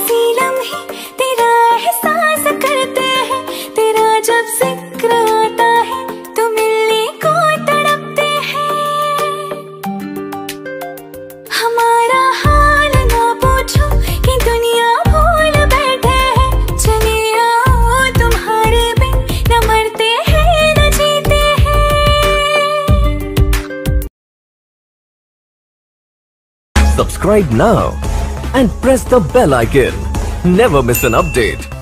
हंसी लम्हे तेरा एहसास करते हैं, तेरा जब जिक्र आता है तो मिलने को तड़पते हैं। हमारा हाल ना पूछो कि दुनिया भूल बैठे हैं, चले आओ तुम्हारे बिन न मरते हैं न जीते हैं। Subscribe now and press the bell icon. Never miss an update.